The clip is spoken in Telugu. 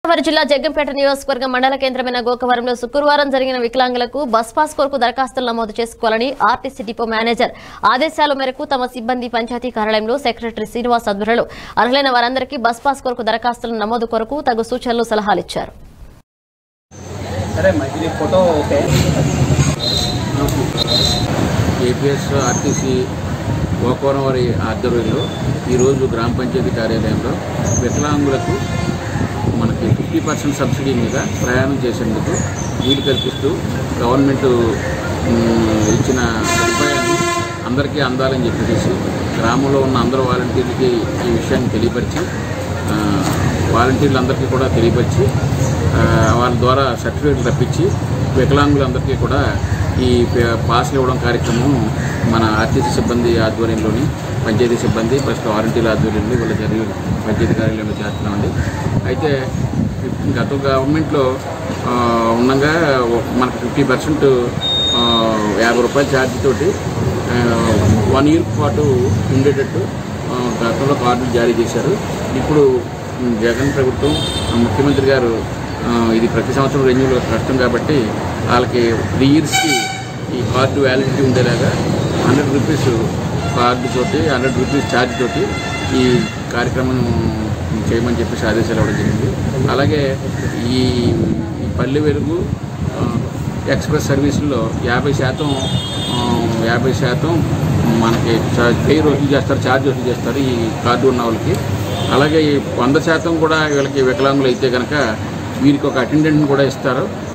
గోదావరి జిల్లా జగ్గంపేట నియోజకవర్గం మండల కేంద్రమైన గోకవరంలో శుక్రవారం జరిగిన వికలాంగులకు బస్ పాస్ కొరకు దరఖాస్తులు నమోదు చేసుకోవాలని ఆర్టీసీ డిపో మేనేజర్ ఆదేశాల మేరకు తమ సిబ్బంది పంచాయతీ కార్యాలయంలో సెక్రటరీ శ్రీనివాస్ ఆధ్వర్యంలో అర్హులైన వారందరికీ బస్ పాస్ కొరకు దరఖాస్తుల నమోదు కొరకు తగు సూచనలు సలహాలు ఇచ్చారు. గోకవరం వారి ఆధ్వర్యంలో ఈరోజు గ్రామ పంచాయతీ కార్యాలయంలో వికలాంగులకు మనకి 50% సబ్సిడీ మీద ప్రయాణం చేసేందుకు వీలు కల్పిస్తూ గవర్నమెంట్ ఇచ్చిన సదుపాయాన్ని అందరికీ అందాలని చెప్పేసి గ్రామంలో ఉన్న అందరూ వాలంటీర్లకి ఈ విషయాన్ని తెలియపరిచి వాలంటీర్లందరికీ కూడా తెలియపరిచి వాళ్ళ ద్వారా సర్టిఫికేట్లు రప్పించి వికలాంగులందరికీ కూడా ఈ పాస్లు ఇవ్వడం కార్యక్రమం మన ఆర్టీసీ సిబ్బంది ఆధ్వర్యంలోని పంచాయతీ సిబ్బంది ఫస్ట్ వాలంటీర్ల ఆధ్వర్యంలో వీళ్ళ జరిగి పంచాయతీ కార్యాలయంలో చేస్తున్నామండి. అయితే గత గవర్నమెంట్లో ఉండగా మనకు 50% 50 రూపాయల ఛార్జ్ తోటి 1 ఇయర్ పాటు ఉండేటట్టు గతంలో కార్డులు జారీ చేశారు. ఇప్పుడు జగన్ ప్రభుత్వం ముఖ్యమంత్రి గారు ఇది ప్రతి సంవత్సరం రెన్యూల్ కష్టం కాబట్టి వాళ్ళకి 3 ఇయర్స్కి ఈ కార్డు వ్యాలిడిటీ ఉండేలాగా 100 రూపీస్ కార్డు తోటి 100 రూపీస్ ఛార్జ్ తోటి ఈ కార్యక్రమం చేయమని చెప్పేసి ఆదేశాలు ఇవ్వడం జరిగింది. అలాగే ఈ పల్లె వెలుగు ఎక్స్ప్రెస్ సర్వీసుల్లో 50% మనకి పే వసూలు చేస్తారు, ఛార్జ్ వసూలు చేస్తారు ఈ కార్డు ఉన్న వాళ్ళకి. అలాగే 100% కూడా వీళ్ళకి వికలాంగులు అయితే కనుక వీరికి ఒక అటెండెంట్ని కూడా ఇస్తారు.